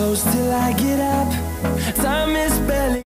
close till I get up. Time is barely